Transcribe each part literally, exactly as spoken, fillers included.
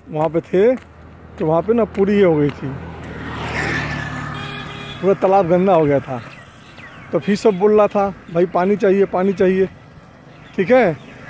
वहाँ पे थे तो वहाँ पे ना पूरी हो गई थी, पूरा तालाब गंदा हो गया था। तो फिर सब बोल रहा था भाई पानी चाहिए पानी चाहिए, ठीक है,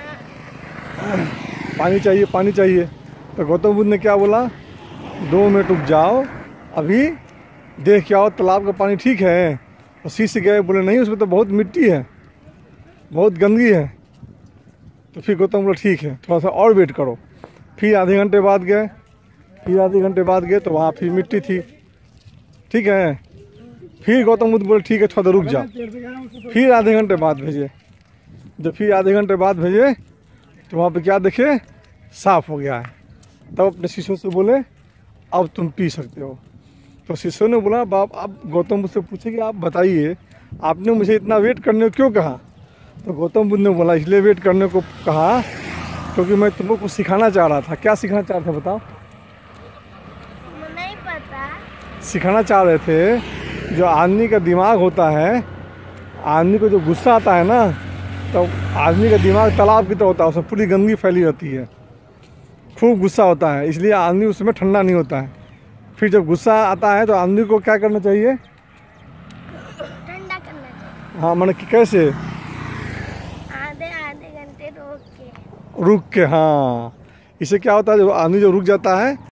पानी चाहिए पानी चाहिए। तो गौतम बुद्ध ने क्या बोला, दो मिनट रुक जाओ, अभी देख के आओ तालाब का पानी ठीक है। तो शिष्य गए, बोले नहीं उसमें तो बहुत मिट्टी है, बहुत गंदगी है। तो फिर गौतम बोला ठीक है थोड़ा सा और वेट करो। फिर आधे घंटे बाद गए, फिर आधे घंटे बाद गए तो वहाँ फिर मिट्टी थी, ठीक है। फिर गौतम बुद्ध बोले ठीक है थोड़ा रुक जा। फिर आधे घंटे बाद भेजे, जब फिर आधे घंटे बाद भेजे तो वहाँ पे क्या देखे, साफ़ हो गया है। तब अपने शिष्यों से बोले अब तुम पी सकते हो। तो शिष्यों ने बोला बाप, आप गौतम बुद्ध से पूछे कि आप बताइए आपने मुझे इतना वेट करने को क्यों कहा। तो गौतम बुद्ध ने बोला इसलिए वेट करने को कहा क्योंकि मैं तुमको कुछ सिखाना चाह रहा था। क्या सिखाना चाह रहे थे बताओ? नहीं पता। सिखाना चाह रहे थे जो आदमी का दिमाग होता है, आदमी को जो गुस्सा आता है ना, तो आदमी का दिमाग तालाब की तरह होता है, उसमें पूरी गंदगी फैली रहती है, खूब गुस्सा होता है, इसलिए आदमी उसमें ठंडा नहीं होता है। फिर जब गुस्सा आता है तो आदमी को क्या करना चाहिए, ठंडा करना चाहिए। हाँ मैंने कैसे, आधे आधे घंटे रोक के रुक के, हाँ। इससे क्या होता है, जो आदमी जो रुक जाता है